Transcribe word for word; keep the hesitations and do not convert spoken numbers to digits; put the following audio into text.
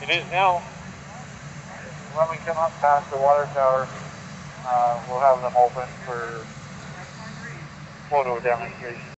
It is now. When we come up past the water tower, uh, we'll have them open for photo demonstration.